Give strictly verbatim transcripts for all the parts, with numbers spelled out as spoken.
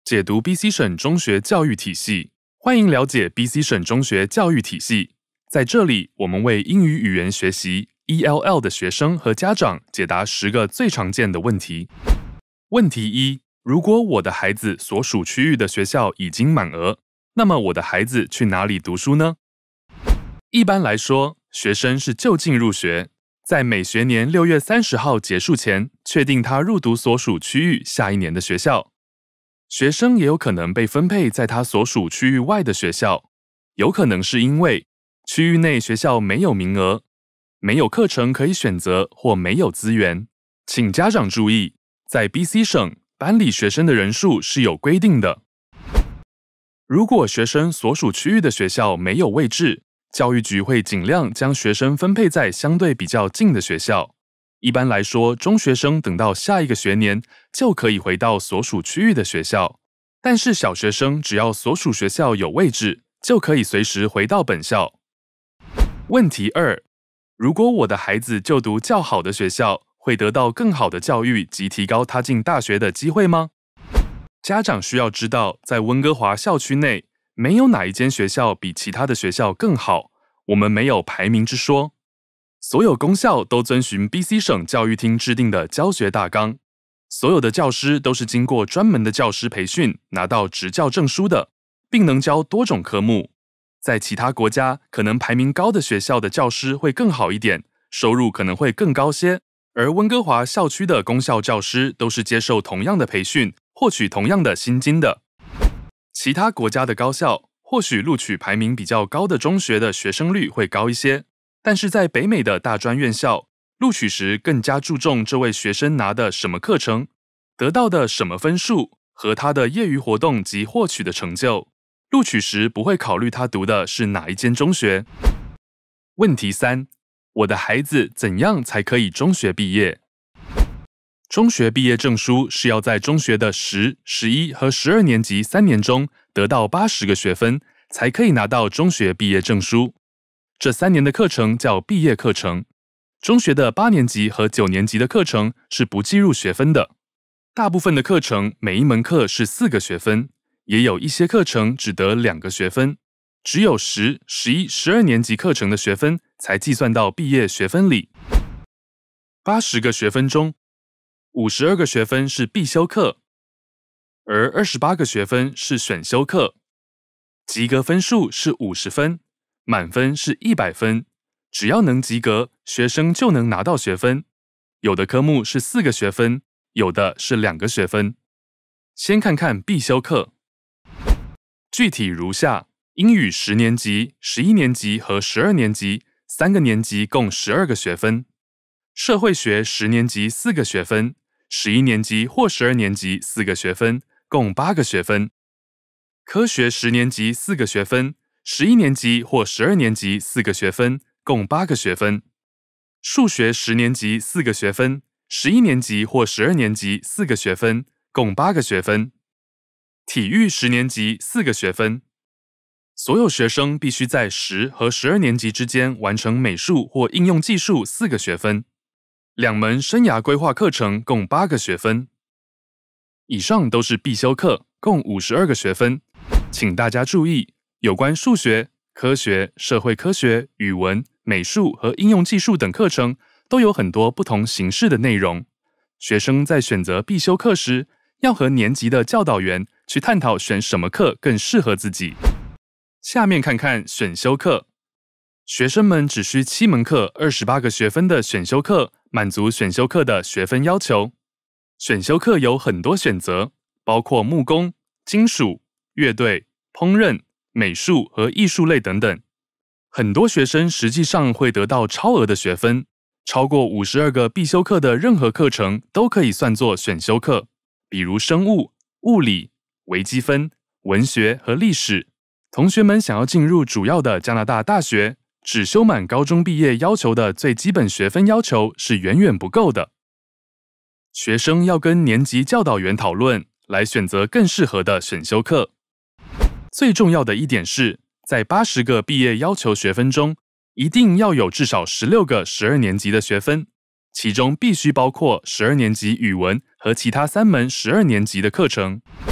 解读 B C 省中学教育体系，欢迎了解 B C 省中学教育体系。在这里，我们为英语语言学习 E L L 的学生和家长解答十个最常见的问题。问题一：如果我的孩子所属区域的学校已经满额，那么我的孩子去哪里读书呢？一般来说，学生是就近入学，在每学年六月三十号结束前，确定他入读所属区域下一年的学校。学生也有可能被分配在他所属区域外的学校，有可能是因为区域内学校没有名额、没有课程可以选择或没有资源。请家长注意，在 B C 省，班里学生的人数是有规定的。如果学生所属区域的学校没有位置，教育局会尽量将学生分配在相对比较近的学校。一般来说，中学生等到下一个学年就可以回到所属区域的学校，但是小学生只要所属学校有位置，就可以随时回到本校。问题二：如果我的孩子就读较好的学校，会得到更好的教育及提高他进大学的机会吗？家长需要知道，在温哥华校区内，没有哪一间学校比其他的学校更好，我们没有排名之说。所有公校都遵循 B C 省教育厅制定的教学大纲，所有的教师都是经过专门的教师培训，拿到执教证书的，并能教多种科目。在其他国家，可能排名高的学校的教师会更好一点，收入可能会更高些，而温哥华校区的公校教师都是接受同样的培训，获取同样的薪金的。其他国家的高校，或许录取排名比较高的中学的学生率会高一些，但是在北美的大专院校，录取时更加注重这位学生拿的什么课程，得到的什么分数和他的业余活动及获取的成就。录取时不会考虑他读的是哪一间中学。问题三：我的孩子怎样才可以中学毕业？中学毕业证书是要在中学的十、十一和十二年级三年中得到八十个学分，才可以拿到中学毕业证书。这三年的课程叫毕业课程。中学的八年级和九年级的课程是不计入学分的。大部分的课程每一门课是四个学分，也有一些课程只得两个学分。只有十、十一、十二年级课程的学分才计算到毕业学分里。八十个学分中，五十二个学分是必修课，而二十八个学分是选修课。及格分数是五十分，满分是一百分。只要能及格，学生就能拿到学分。有的科目是四个学分，有的是两个学分。先看看必修课，具体如下：英语十年级、十一年级和十二年级三个年级共十二个学分；社会学十年级四个学分，十一年级或十二年级四个学分，共八个学分；科学十年级四个学分，十一年级或十二年级四个学分，共八个学分；数学十年级四个学分，十一年级或十二年级四个学分，共八个学分；体育十年级四个学分。所有学生必须在十和十二年级之间完成美术或应用技术四个学分。两门生涯规划课程共八个学分。以上都是必修课，共五十二个学分。请大家注意，有关数学、科学、社会科学、语文、美术和应用技术等课程都有很多不同形式的内容。学生在选择必修课时，要和年级的教导员去探讨选什么课更适合自己。下面看看选修课。学生们只需七门课二十八个学分的选修课，满足选修课的学分要求。选修课有很多选择，包括木工、金属、乐队、烹饪、美术和艺术类等等。很多学生实际上会得到超额的学分，超过五十二个必修课的任何课程都可以算作选修课，比如生物、物理、微积分、文学和历史。同学们想要进入主要的加拿大大学，只修满高中毕业要求的最基本学分要求是远远不够的。学生要跟年级教导员讨论，来选择更适合的选修课。最重要的一点是，在八十个毕业要求学分中，一定要有至少十六个十二年级的学分，其中必须包括十二年级语文和其他三门十二年级的课程。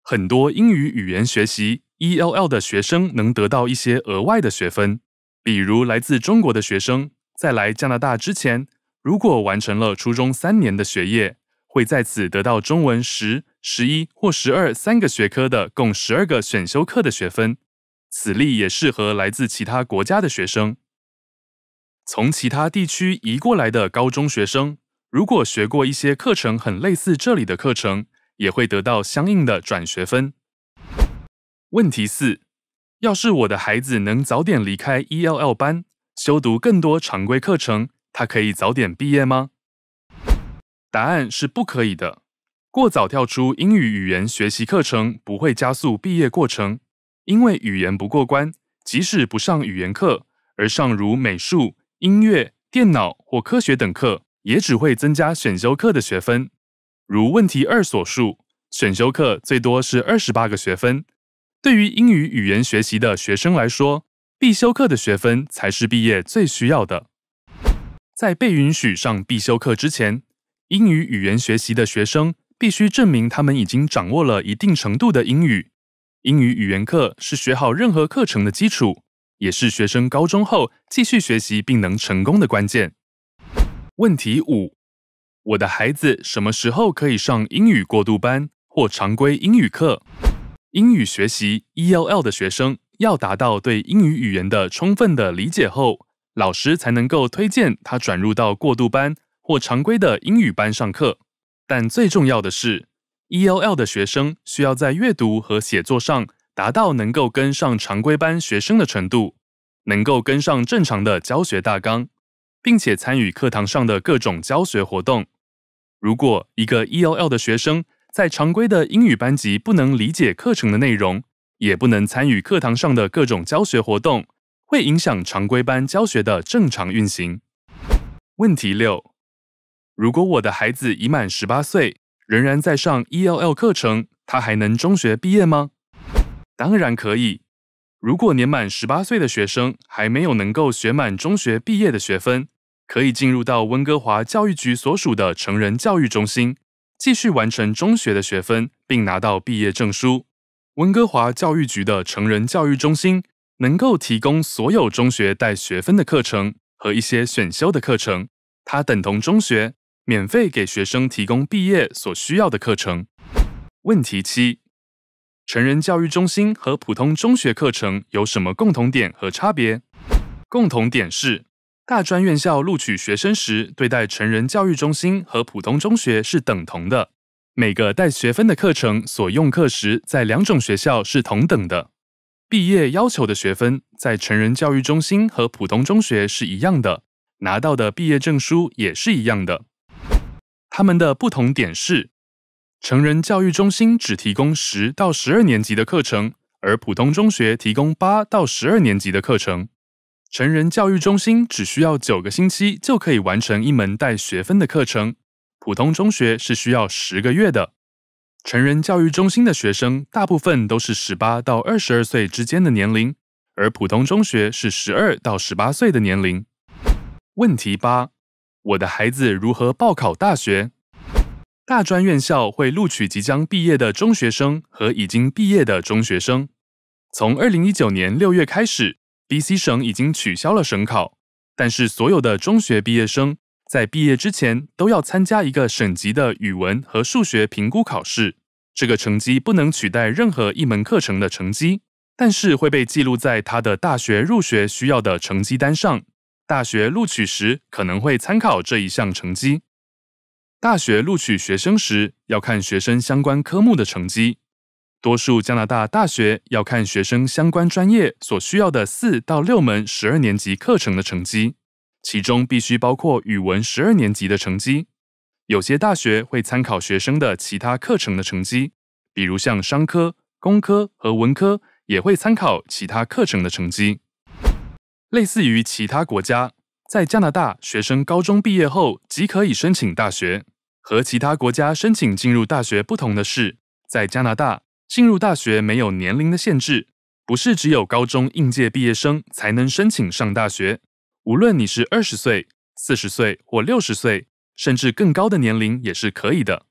很多英语语言学习 E L L 的学生能得到一些额外的学分，比如来自中国的学生，在来加拿大之前，如果完成了初中三年的学业，会在此得到中文十、十一或十二三个学科的共十二个选修课的学分。此例也适合来自其他国家的学生。从其他地区移过来的高中学生，如果学过一些课程很类似这里的课程，也会得到相应的转学分。问题四：要是我的孩子能早点离开 E L L 班，修读更多常规课程，他可以早点毕业吗？答案是不可以的。过早跳出英语语言学习课程不会加速毕业过程，因为语言不过关，即使不上语言课，而上如美术、音乐、电脑或科学等课，也只会增加选修课的学分。如问题二所述，选修课最多是二十八个学分。对于英语语言学习的学生来说，必修课的学分才是毕业最需要的。在被允许上必修课之前，英语语言学习的学生必须证明他们已经掌握了一定程度的英语。英语语言课是学好任何课程的基础，也是学生高中后继续学习并能成功的关键。问题五：我的孩子什么时候可以上英语过渡班或常规英语课？英语学习 E L L 的学生要达到对英语语言的充分的理解后，老师才能够推荐他转入到过渡班或常规的英语班上课。但最重要的是 ，E L L 的学生需要在阅读和写作上达到能够跟上常规班学生的程度，能够跟上正常的教学大纲，并且参与课堂上的各种教学活动。如果一个 E L L 的学生在常规的英语班级不能理解课程的内容，也不能参与课堂上的各种教学活动，会影响常规班教学的正常运行。问题六：如果我的孩子已满十八岁，仍然在上 E L L 课程，他还能中学毕业吗？当然可以。如果年满十八岁的学生还没有能够学满中学毕业的学分，可以进入到温哥华教育局所属的成人教育中心，继续完成中学的学分，并拿到毕业证书。温哥华教育局的成人教育中心能够提供所有中学带学分的课程和一些选修的课程，它等同中学，免费给学生提供毕业所需要的课程。问题七：成人教育中心和普通中学课程有什么共同点和差别？共同点是，大专院校录取学生时，对待成人教育中心和普通中学是等同的。每个带学分的课程所用课时，在两种学校是同等的。毕业要求的学分，在成人教育中心和普通中学是一样的，拿到的毕业证书也是一样的。他们的不同点是，成人教育中心只提供十到十二年级的课程，而普通中学提供八到十二年级的课程。成人教育中心只需要九个星期就可以完成一门带学分的课程，普通中学是需要十个月的。成人教育中心的学生大部分都是十八到二十二岁之间的年龄，而普通中学是十二到十八岁的年龄。问题八：我的孩子如何报考大学？大专院校会录取即将毕业的中学生和已经毕业的中学生。从二零一九年六月开始，B C 省已经取消了省考，但是所有的中学毕业生在毕业之前都要参加一个省级的语文和数学评估考试。这个成绩不能取代任何一门课程的成绩，但是会被记录在他的大学入学需要的成绩单上。大学录取时可能会参考这一项成绩。大学录取学生时要看学生相关科目的成绩。多数加拿大大学要看学生相关专业所需要的四到六门十二年级课程的成绩，其中必须包括语文十二年级的成绩。有些大学会参考学生的其他课程的成绩，比如像商科、工科和文科也会参考其他课程的成绩。类似于其他国家，在加拿大学生高中毕业后即可以申请大学。和其他国家申请进入大学不同的是，在加拿大进入大学没有年龄的限制，不是只有高中应届毕业生才能申请上大学。无论你是二十岁、四十岁或六十岁，甚至更高的年龄也是可以的。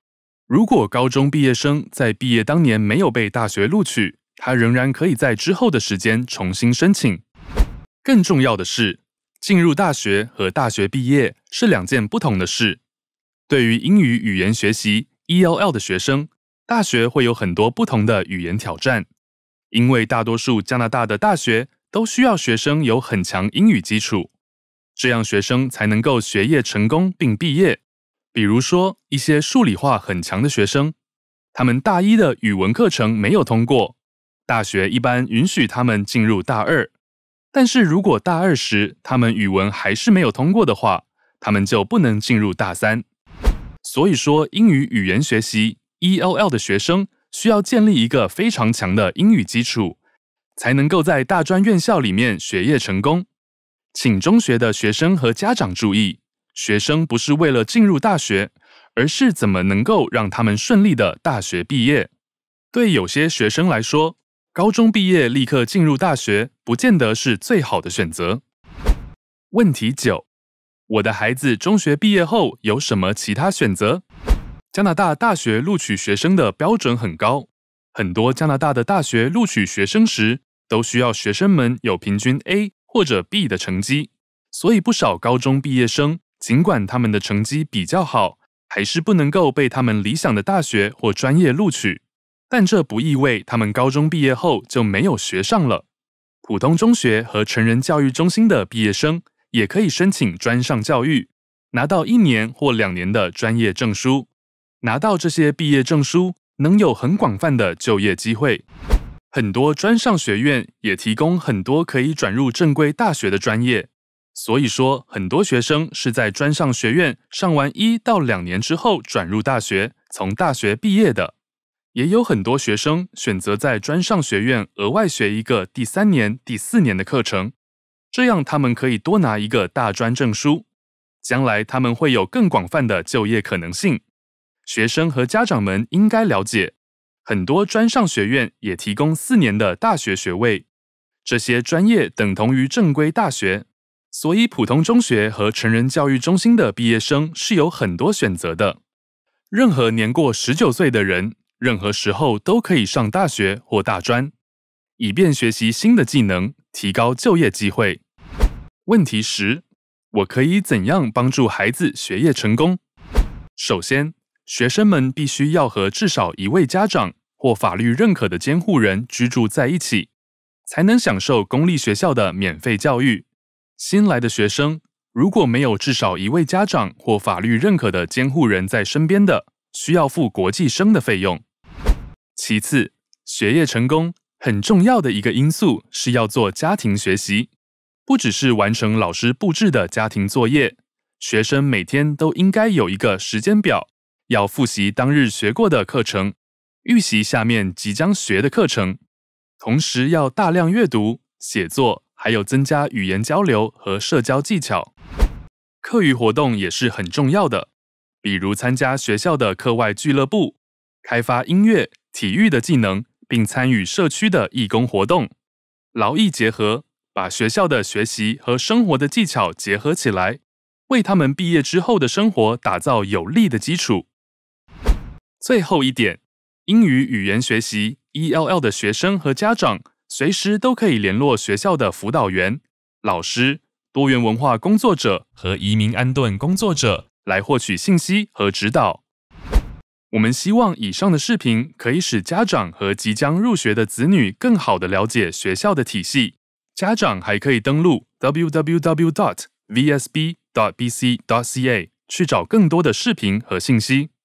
如果高中毕业生在毕业当年没有被大学录取，他仍然可以在之后的时间重新申请。更重要的是，进入大学和大学毕业是两件不同的事。对于英语语言学习 E L L 的学生，大学会有很多不同的语言挑战，因为大多数加拿大的大学都需要学生有很强英语基础，这样学生才能够学业成功并毕业。比如说，一些数理化很强的学生，他们大一的语文课程没有通过，大学一般允许他们进入大二。但是如果大二时他们语文还是没有通过的话，他们就不能进入大三。所以说，英语语言学习 E L L 的学生需要建立一个非常强的英语基础，才能够在大专院校里面学业成功。请中学的学生和家长注意，学生不是为了进入大学，而是怎么能够让他们顺利的大学毕业。对有些学生来说，高中毕业立刻进入大学，不见得是最好的选择。问题九，我的孩子中学毕业后有什么其他选择？加拿大大学录取学生的标准很高，很多加拿大的大学录取学生时，都需要学生们有平均 A 或者 B 的成绩，所以不少高中毕业生，尽管他们的成绩比较好，还是不能够被他们理想的大学或专业录取。但这不意味他们高中毕业后就没有学上了。普通中学和成人教育中心的毕业生也可以申请专上教育，拿到一年或两年的专业证书。拿到这些毕业证书，能有很广泛的就业机会。很多专上学院也提供很多可以转入正规大学的专业，所以说很多学生是在专上学院上完一到两年之后转入大学，从大学毕业的。也有很多学生选择在专上学院额外学一个第三年、第四年的课程，这样他们可以多拿一个大专证书，将来他们会有更广泛的就业可能性。学生和家长们应该了解，很多专上学院也提供四年的大学学位，这些专业等同于正规大学，所以普通中学和成人教育中心的毕业生是有很多选择的。任何年过十九岁的人，任何时候都可以上大学或大专，以便学习新的技能，提高就业机会。问题十，我可以怎样帮助孩子学业成功？首先，学生们必须要和至少一位家长或法律认可的监护人居住在一起，才能享受公立学校的免费教育。新来的学生如果没有至少一位家长或法律认可的监护人在身边的，需要付国际生的费用。其次，学业成功很重要的一个因素是要做家庭学习，不只是完成老师布置的家庭作业，学生每天都应该有一个时间表，要复习当日学过的课程，预习下面即将学的课程，同时要大量阅读、写作，还有增加语言交流和社交技巧。课余活动也是很重要的，比如参加学校的课外俱乐部，开发音乐、体育的技能，并参与社区的义工活动。劳逸结合，把学校的学习和生活的技巧结合起来，为他们毕业之后的生活打造有力的基础。最后一点，英语语言学习 E L L 的学生和家长随时都可以联络学校的辅导员、老师、多元文化工作者和移民安顿工作者来获取信息和指导。我们希望以上的视频可以使家长和即将入学的子女更好地了解学校的体系。家长还可以登录 w w w dot v s b dot b c dot c a 去找更多的视频和信息。